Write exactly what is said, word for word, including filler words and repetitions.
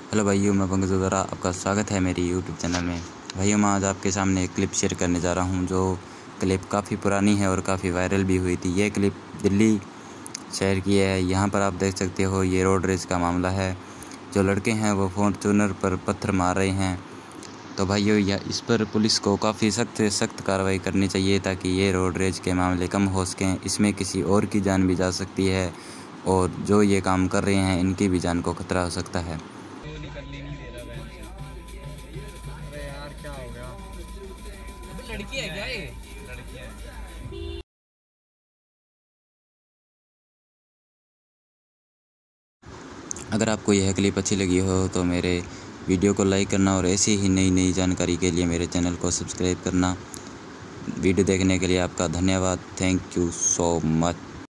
Hello भाइयों, मैं पंकज दुधारा, आपका स्वागत है मेरी यूट्यूब चैनल में। भाइयों, मैं आज आपके सामने एक क्लिप शेयर करने जा रहा हूं, जो क्लिप काफ़ी पुरानी है और काफ़ी वायरल भी हुई थी। ये क्लिप दिल्ली शहर की है। यहां पर आप देख सकते हो, ये रोड रेज का मामला है। जो लड़के हैं वो फॉर्च्यूनर पर पत्थर मार रहे हैं। तो भाइयों, यह इस पर पुलिस को काफ़ी सख्त से सख्त कार्रवाई करनी चाहिए, ताकि ये रोड रेज के मामले कम हो सकें। इसमें किसी और की जान भी जा सकती है और जो ये काम कर रहे हैं इनकी भी जान को खतरा हो सकता है। गोली करने नहीं दे रहा बहन। अरे यार क्या हो गया? अबे लड़की है क्या ये? लड़की है। अगर आपको यह क्लिप अच्छी लगी हो तो मेरे वीडियो को लाइक करना और ऐसी ही नई नई जानकारी के लिए मेरे चैनल को सब्सक्राइब करना। वीडियो देखने के लिए आपका धन्यवाद। Thank you so much.